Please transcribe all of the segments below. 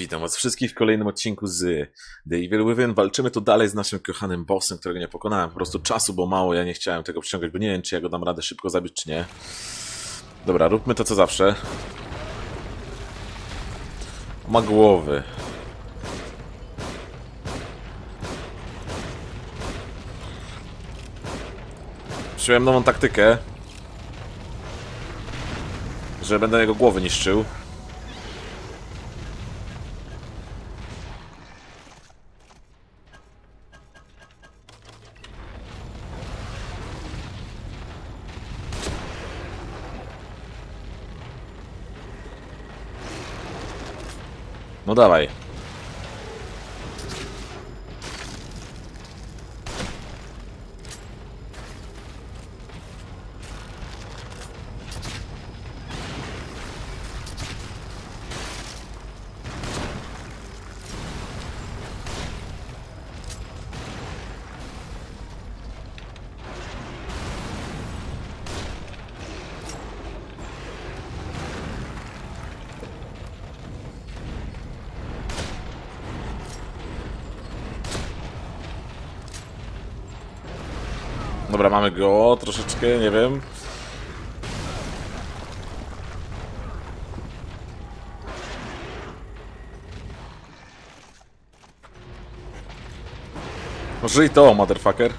Witam was wszystkich w kolejnym odcinku z The Evil Within. Walczymy tu dalej z naszym kochanym bossem, którego nie pokonałem. Po prostu czasu było mało, ja nie chciałem tego przyciągać, bo nie wiem, czy ja go dam radę szybko zabić, czy nie. Dobra, róbmy to co zawsze. Ma głowy. Przyjąłem nową taktykę, że będę jego głowy niszczył. No dawaj. Dobra, mamy go troszeczkę, nie wiem. Żyj to, motherfucker.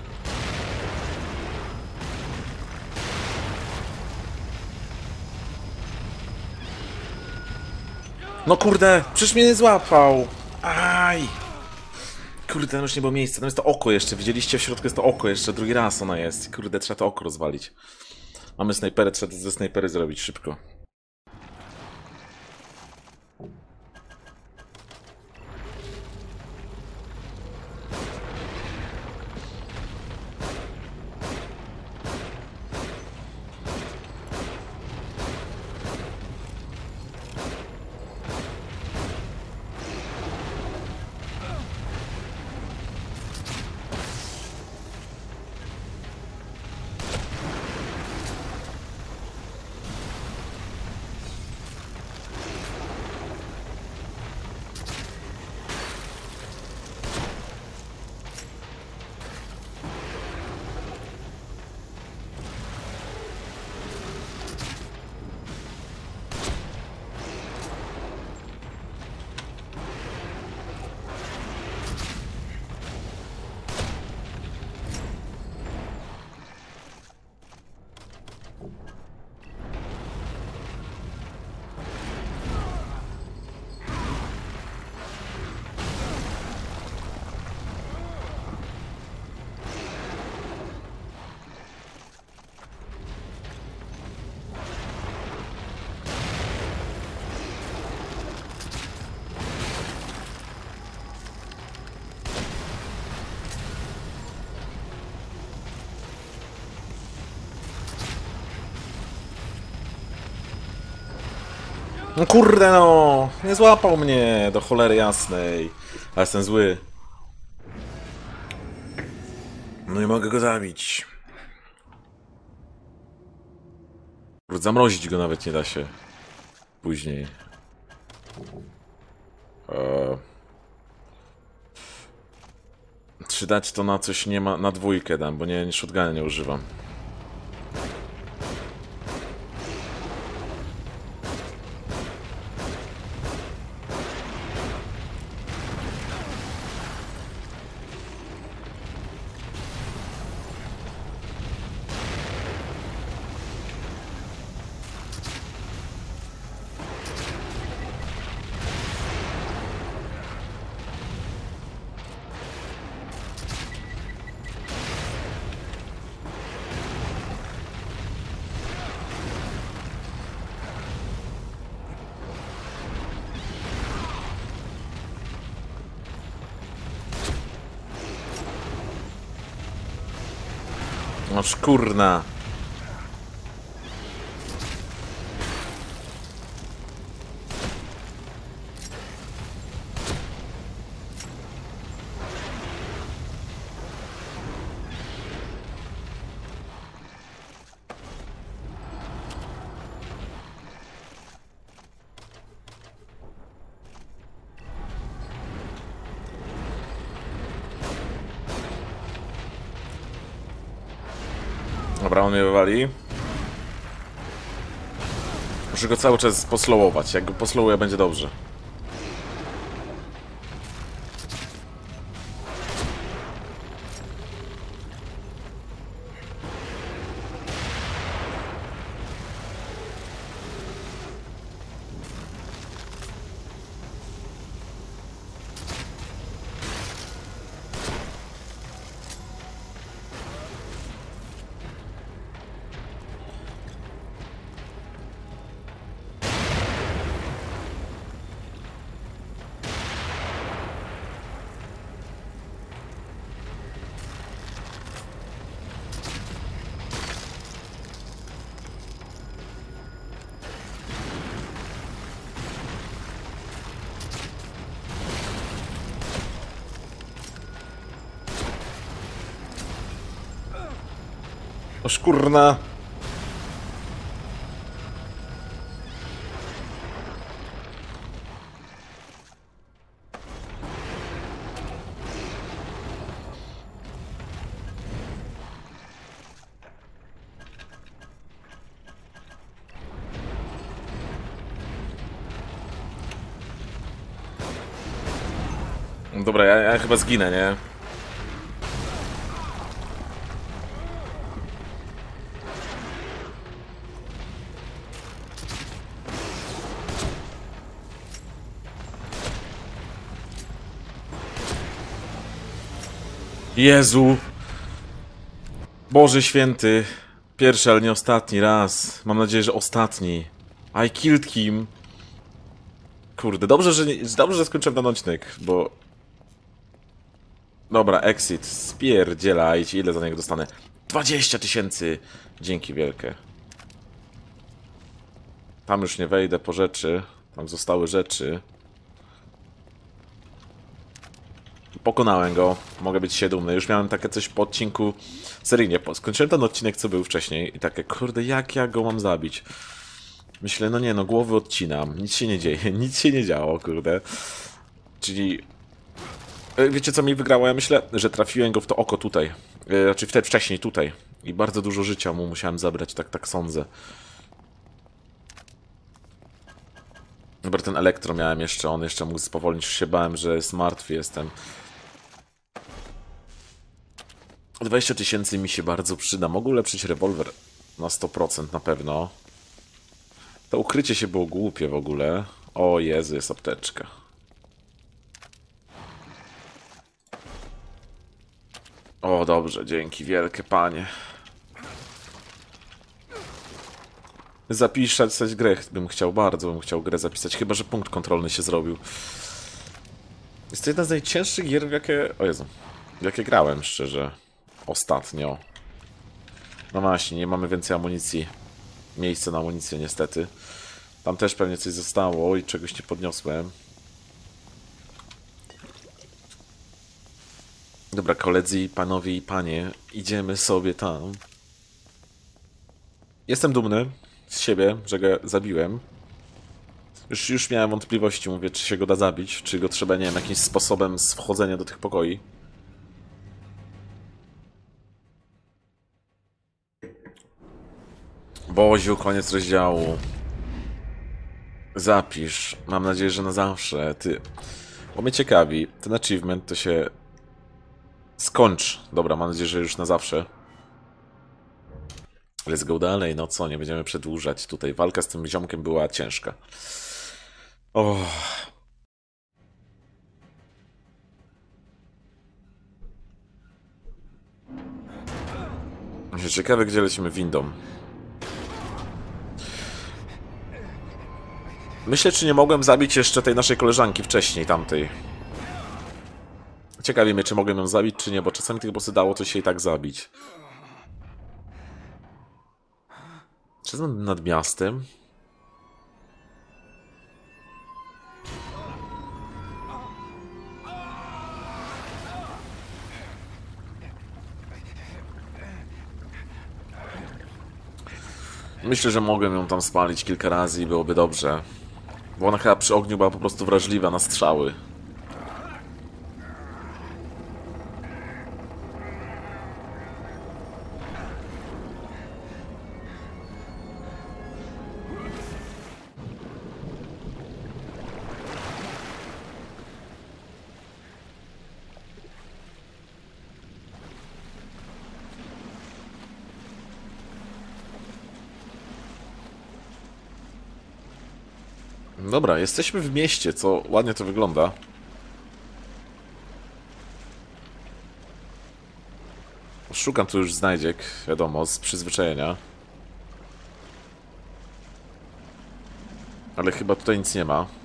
No kurde, przecież mnie nie złapał. Aj. Kurde, tam już nie było miejsca. Tam jest to oko jeszcze. Widzieliście, w środku jest to oko jeszcze. Drugi raz ona jest. Kurde, trzeba to oko rozwalić. Mamy snajperę, trzeba to ze snajpery zrobić szybko. No kurde no! Nie złapał mnie, do cholery jasnej. Ale jestem zły. No nie mogę go zabić. Kurde, zamrozić go nawet nie da się. Później. Czy dać to na coś nie ma... Na dwójkę dam, bo nie shotguna nie używam. No szkurna. Dobra, on mnie wywali. Muszę go cały czas poslowować. Jak go poslowuję, będzie dobrze. Oż kurna. Dobra, ja chyba zginę, nie? Jezu! Boże święty! Pierwszy, ale nie ostatni raz. Mam nadzieję, że ostatni. I killed him. Kurde, dobrze, że skończyłem ten odcinek, bo... Dobra, exit. Spierdzielajcie. Ile za niego dostanę? 20 000! Dzięki wielkie. Tam już nie wejdę po rzeczy. Tam zostały rzeczy. Pokonałem go. Mogę być się dumny. Już miałem takie coś po odcinku seryjnie. Skończyłem ten odcinek, co był wcześniej. I takie, kurde, jak ja go mam zabić? Myślę, no nie, no głowy odcinam. Nic się nie dzieje. Nic się nie działo, kurde. Czyli... Wiecie, co mi wygrało? Ja myślę, że trafiłem go w to oko tutaj. Znaczy wtedy wcześniej tutaj. I bardzo dużo życia mu musiałem zabrać, tak sądzę. Dobra, ten elektro miałem jeszcze, on jeszcze mógł spowolnić, już się bałem, że jest martwy jestem. 20 000 mi się bardzo przyda. Mogę ulepszyć rewolwer na 100% na pewno. To ukrycie się było głupie w ogóle. O Jezu, jest apteczka. O, dobrze, dzięki wielkie panie. Zapisać grę bym chciał, bardzo bym chciał grę zapisać, chyba że punkt kontrolny się zrobił. Jest to jedna z najcięższych gier, w jakie grałem, szczerze. Ostatnio. No właśnie, nie mamy więcej amunicji. Miejsca na amunicję, niestety. Tam też pewnie coś zostało i czegoś nie podniosłem. Dobra, koledzy, panowie i panie, idziemy sobie tam. Jestem dumny z siebie, że go zabiłem. Już miałem wątpliwości, mówię, czy się go da zabić, czy go trzeba, nie wiem, jakimś sposobem z wchodzenia do tych pokoi. Boziu, koniec rozdziału. Zapisz. Mam nadzieję, że na zawsze. Ty. Bo mnie ciekawi, ten achievement to się... Skończ. Dobra, mam nadzieję, że już na zawsze. Let's go dalej, no co, nie będziemy przedłużać. Tutaj walka z tym ziomkiem była ciężka. O. Ciekawe, gdzie lecimy windą. Myślę, czy nie mogłem zabić jeszcze tej naszej koleżanki wcześniej, tamtej. Ciekawi mnie, czy mogłem ją zabić, czy nie, bo czasami tych bossy dało to się i tak zabić. Czy nad miastem? Myślę, że mogłem ją tam spalić kilka razy i byłoby dobrze. Bo ona chyba przy ogniu była po prostu wrażliwa na strzały. Dobra, jesteśmy w mieście, co ładnie to wygląda. Szukam tu już znajdziek, wiadomo, z przyzwyczajenia. Ale chyba tutaj nic nie ma.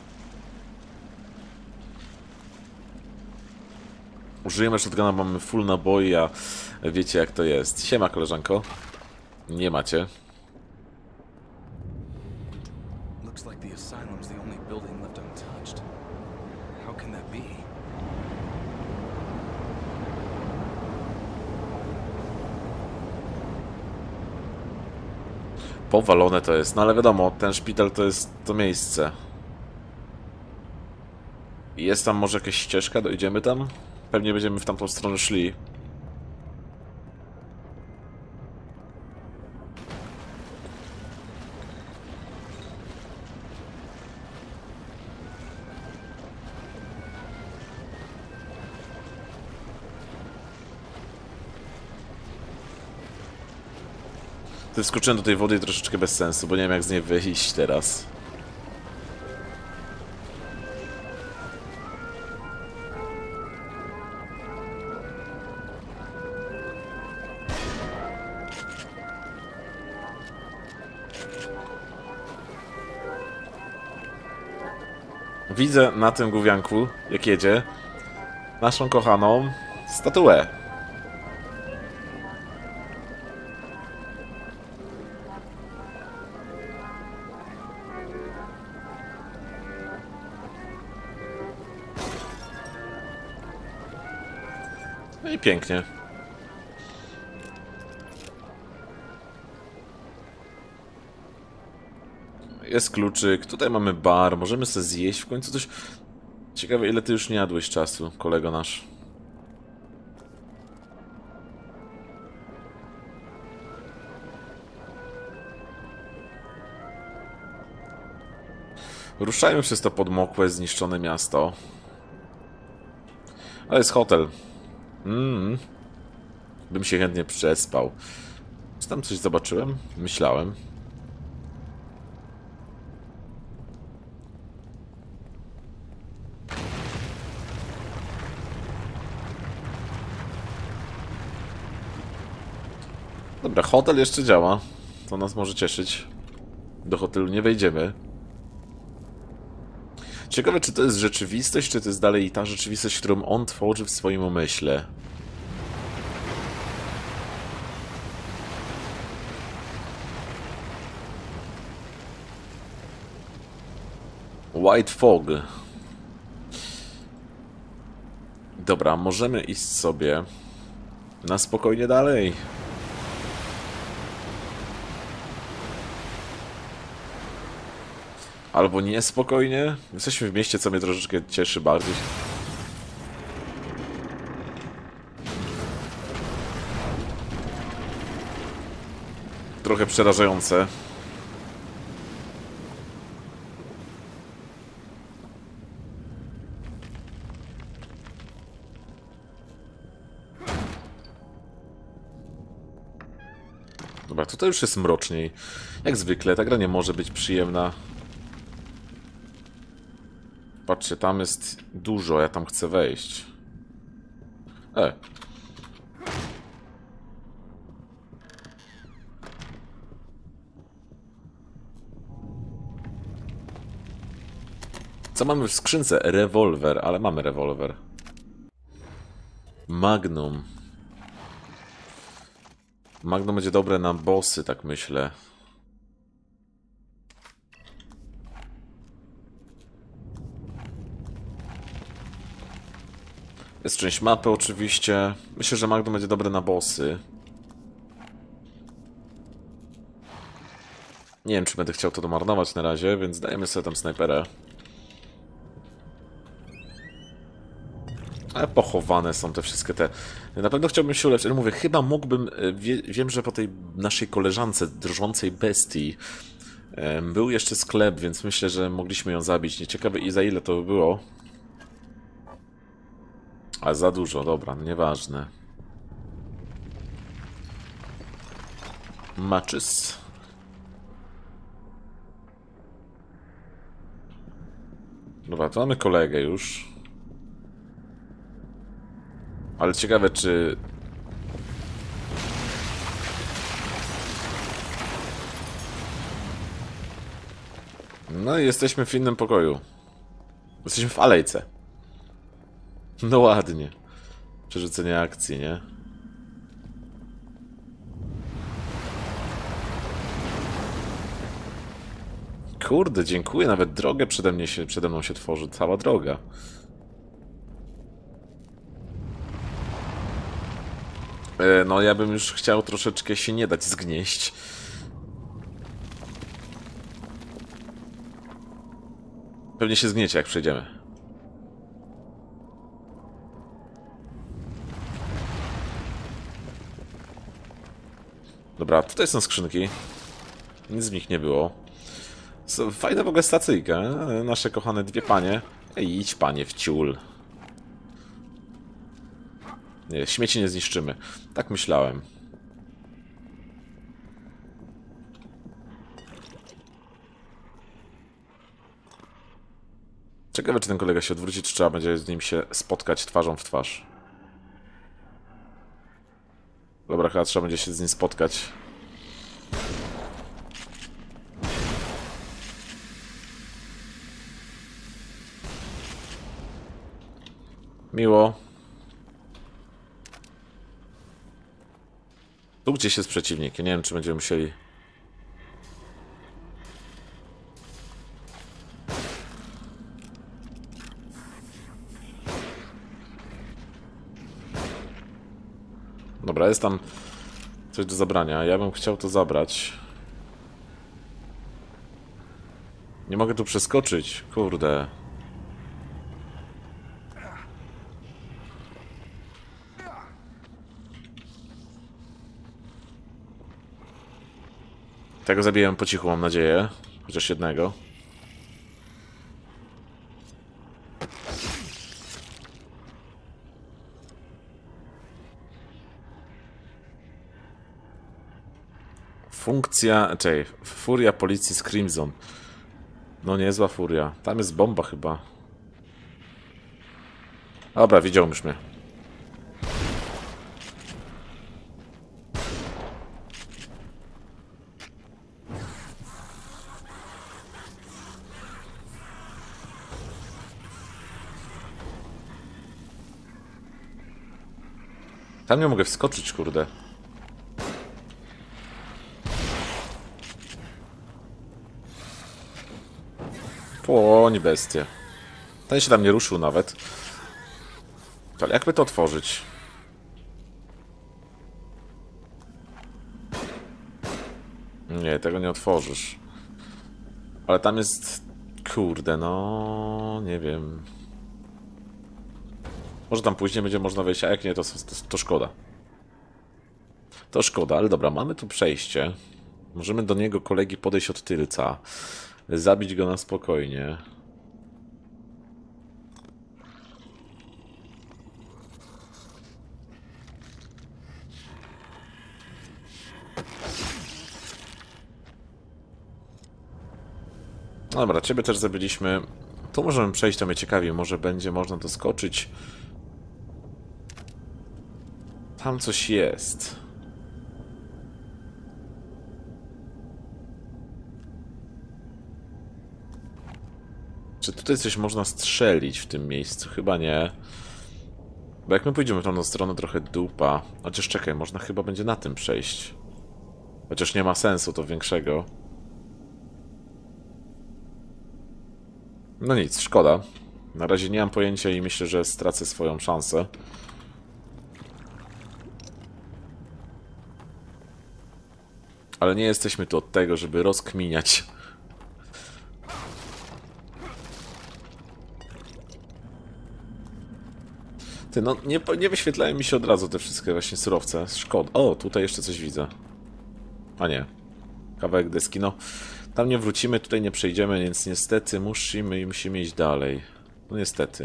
Użyjemy shotguna, mamy full naboi, a wiecie jak to jest. Siema, koleżanko. Nie macie. Looks like the asylum's the only building left untouched. How can that be? Powalone to jest, no ale wiadomo, ten szpital to jest to miejsce. Jest tam może jakaś ścieżka, dojdziemy tam? Pewnie będziemy w tamtą stronę szli. Ty wskoczyłem do tej wody i troszeczkę bez sensu, bo nie wiem jak z niej wyjść teraz. Widzę na tym gówianku, jak jedzie, naszą kochaną statuę. No i pięknie. Jest kluczyk, tutaj mamy bar, możemy sobie zjeść w końcu coś. Ciekawe, ile ty już nie jadłeś czasu, kolego nasz. Ruszajmy przez to podmokłe, zniszczone miasto. Ale jest hotel. Bym się chętnie przespał. Czy tam coś zobaczyłem? Myślałem. Dobra, hotel jeszcze działa. To nas może cieszyć. Do hotelu nie wejdziemy. Ciekawe, czy to jest rzeczywistość, czy to jest dalej ta rzeczywistość, którą on tworzy w swoim umyśle. White Fog. Dobra, możemy iść sobie na spokojnie dalej. Albo niespokojnie. Jesteśmy w mieście, co mnie troszeczkę cieszy bardziej. Trochę przerażające. Dobra, tutaj już jest mroczniej. Jak zwykle, ta gra nie może być przyjemna. Patrzcie, tam jest dużo, ja tam chcę wejść. Co mamy w skrzynce? Rewolwer, ale mamy rewolwer. Magnum. Magnum będzie dobre na bossy, tak myślę. Jest część mapy oczywiście. Myślę, że Magnum będzie dobre na bossy. Nie wiem, czy będę chciał to domarnować na razie, więc dajemy sobie tam snajperę. Ale pochowane są te wszystkie te... Na pewno chciałbym się uleczyć, ale mówię, chyba mógłbym... Wiem, że po tej naszej koleżance, drżącej bestii, był jeszcze sklep, więc myślę, że mogliśmy ją zabić. Nieciekawe i za ile to by było. A za dużo, dobra, nieważne. Matches. Dobra, to mamy kolegę już. Ale ciekawe, czy... No i jesteśmy w innym pokoju. Jesteśmy w alejce. No ładnie. Przerzucenie akcji, nie? Kurde, dziękuję. Nawet drogę przede mną się tworzy. Cała droga. No ja bym już chciał troszeczkę się nie dać zgnieść. Pewnie się zgniecie, jak przejdziemy. Dobra, tutaj są skrzynki. Nic w nich nie było. Fajna w ogóle stacyjka. Nasze kochane dwie panie. Ej, idź panie w ciul. Nie, śmieci nie zniszczymy. Tak myślałem. Ciekawe, czy ten kolega się odwróci, czy trzeba będzie z nim się spotkać twarzą w twarz. Dobra, chyba trzeba będzie się z nim spotkać. Miło. Tu gdzieś jest przeciwnik. Ja nie wiem, czy będziemy musieli... Dobra, jest tam coś do zabrania. Ja bym chciał to zabrać. Nie mogę tu przeskoczyć. Kurde. Tego zabiję po cichu, mam nadzieję. Chociaż jednego. Funkcja... Czekaj. Furia policji z Crimson. No niezła furia. Tam jest bomba chyba. Dobra, widział już mnie. Tam nie mogę wskoczyć, kurde. Płoń, bestie. Ten się tam nie ruszył nawet. Ale jakby to otworzyć? Nie, tego nie otworzysz. Ale tam jest... Kurde, no... Nie wiem. Może tam później będzie można wejść, a jak nie, to szkoda. To szkoda, ale dobra, mamy tu przejście. Możemy do niego, kolegi, podejść od tylca. Zabić go na spokojnie. Dobra, ciebie też zabiliśmy. Tu możemy przejść, to mnie ciekawi. Może będzie można doskoczyć. Tam coś jest. Czy tutaj coś można strzelić w tym miejscu? Chyba nie. Bo jak my pójdziemy w tą stronę, trochę dupa. Chociaż czekaj, można chyba będzie na tym przejść. Chociaż nie ma sensu to większego. No nic, szkoda. Na razie nie mam pojęcia i myślę, że stracę swoją szansę. Ale nie jesteśmy tu od tego, żeby rozkminiać. Ty, no nie wyświetlają mi się od razu te wszystkie właśnie surowce. Szkoda. O, tutaj jeszcze coś widzę. A nie. Kawałek deski, no. Tam nie wrócimy, tutaj nie przejdziemy, więc niestety musimy iść dalej. No niestety.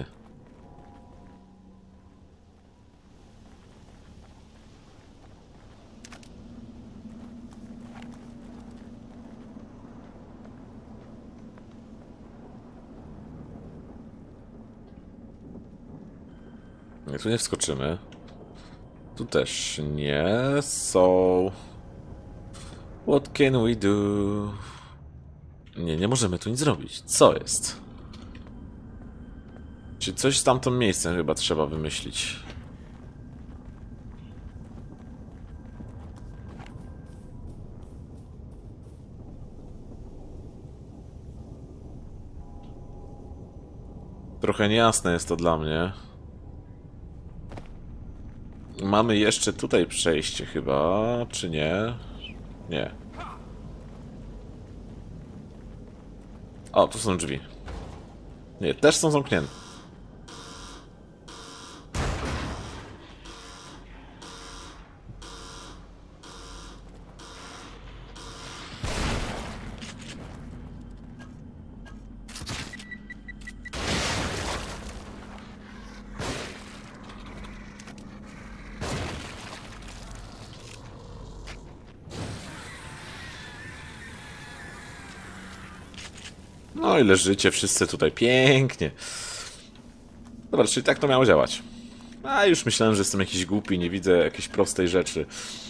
Jak tu nie wskoczymy. Tu też nie. So... What can we do? Nie, nie możemy tu nic zrobić. Co jest? Czy coś z tamtym miejscem chyba trzeba wymyślić. Trochę niejasne jest to dla mnie. Mamy jeszcze tutaj przejście chyba, czy nie? Nie. O, tu są drzwi. Nie, też są zamknięte. No i leżycie wszyscy tutaj pięknie. Dobra, czyli tak to miało działać. A już myślałem, że jestem jakiś głupi, nie widzę jakiejś prostej rzeczy.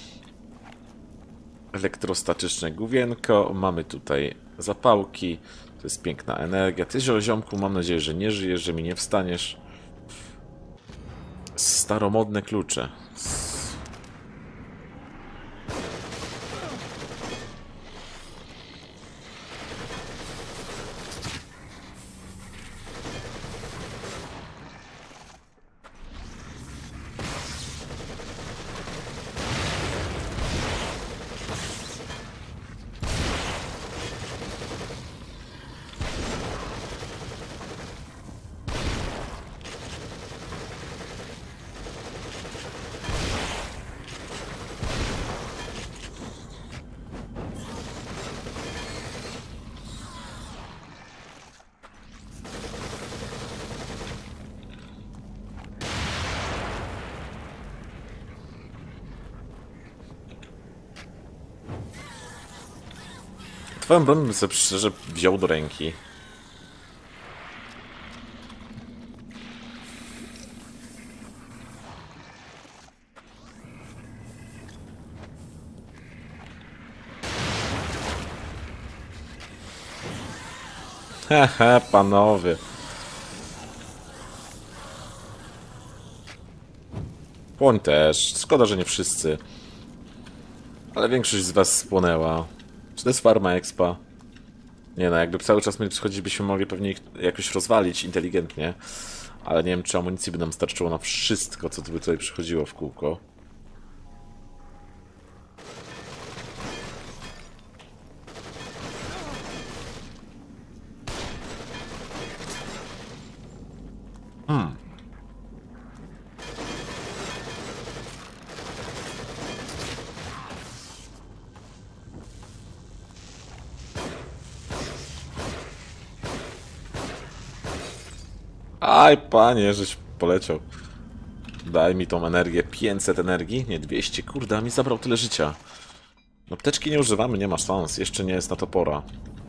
Elektrostatyczne główienko. Mamy tutaj zapałki. To jest piękna energia. Ty, ziomku, mam nadzieję, że nie żyjesz, że mi nie wstaniesz. Staromodne klucze. Twoją broń bym sobie szczerze wziął do ręki. Hehe, panowie. Płoń też. Szkoda, że nie wszyscy. Ale większość z was spłonęła. Czy to jest farma expa? Nie no, jakby cały czas mieli przychodzić, byśmy mogli pewnie ich jakoś rozwalić inteligentnie. Ale nie wiem, czy amunicji by nam starczyło na wszystko, co by tutaj przychodziło w kółko. Aj, panie, żeś poleciał. Daj mi tą energię. 500 energii? Nie, 200. Kurde, a mi zabrał tyle życia. Apteczki nie używamy, nie ma szans. Jeszcze nie jest na to pora.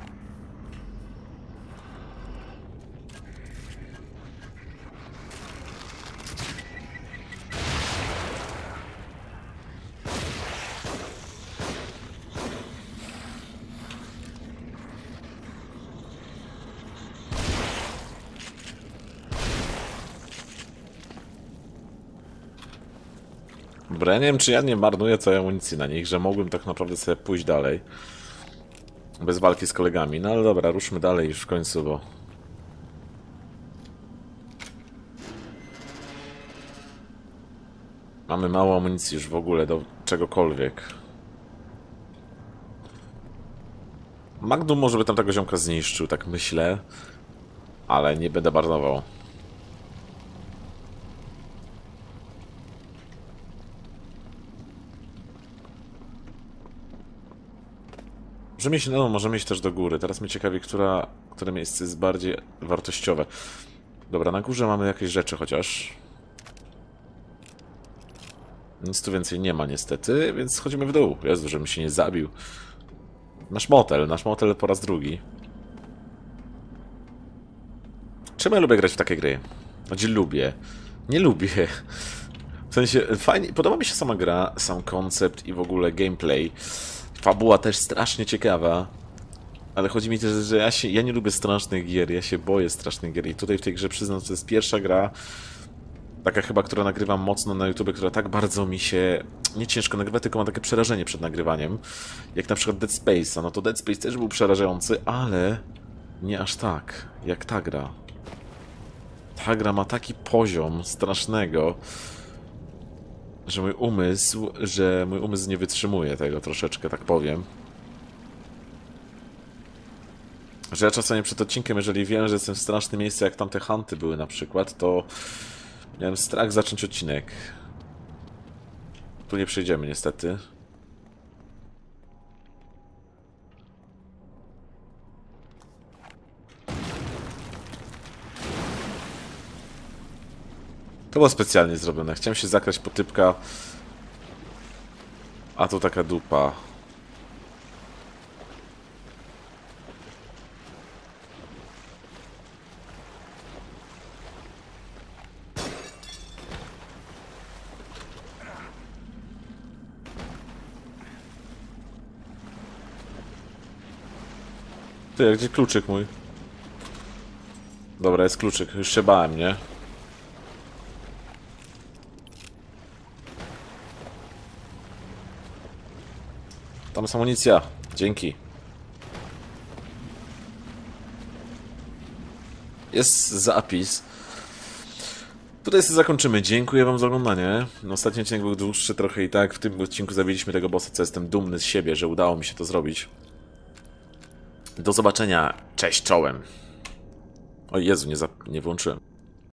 Dobra, ja nie wiem, czy ja nie marnuję całej amunicji na nich, że mogłem tak naprawdę sobie pójść dalej. Bez walki z kolegami. No ale dobra, ruszmy dalej już w końcu, bo... Mamy mało amunicji już w ogóle do czegokolwiek. Magnum może by tam tego ziomka zniszczył, tak myślę. Ale nie będę marnował. Możemy iść, no, możemy iść też do góry. Teraz mnie ciekawi, które miejsce jest bardziej wartościowe. Dobra, na górze mamy jakieś rzeczy chociaż. Nic tu więcej nie ma niestety, więc schodzimy w dół. Jezu, żebym się nie zabił. Nasz motel po raz drugi. Czemu ja lubię grać w takie gry? Znaczy lubię. Nie lubię. W sensie, fajnie, podoba mi się sama gra, sam koncept i w ogóle gameplay. Fabuła też strasznie ciekawa. Ale chodzi mi też, że ja nie lubię strasznych gier, ja się boję strasznych gier. I tutaj w tej grze przyznam, że to jest pierwsza gra, taka chyba, która nagrywam mocno na YouTube, która tak bardzo mi się nie ciężko nagrywa, tylko mam takie przerażenie przed nagrywaniem. Jak na przykład Dead Space'a. No to Dead Space też był przerażający, ale nie aż tak, jak ta gra. Ta gra ma taki poziom strasznego, że mój umysł nie wytrzymuje tego troszeczkę, tak powiem. Że ja czasami przed odcinkiem, jeżeli wiem, że jestem w strasznym miejscu, jak tamte hunty były na przykład, to miałem strach zacząć odcinek. Tu nie przejdziemy niestety. To było specjalnie zrobione. Chciałem się zakraść po typka, a tu taka dupa. Ty, gdzie kluczyk mój? Dobra, jest kluczyk. Już się bałem, nie? Tam jest amunicja. Dzięki. Jest zapis. Tutaj sobie zakończymy. Dziękuję wam za oglądanie. Ostatni odcinek był dłuższy trochę i tak. W tym odcinku zabiliśmy tego bossa, co jestem dumny z siebie, że udało mi się to zrobić. Do zobaczenia. Cześć, czołem. O Jezu, nie włączyłem.